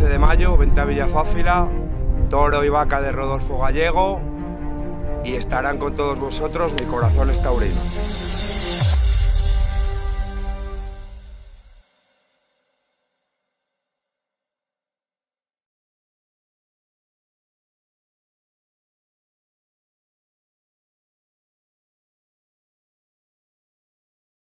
12 de mayo, vente a Villafáfila, toro y vaca de Rodolfo Gallego, y estarán con todos vosotros Mi Corazón es Taurino.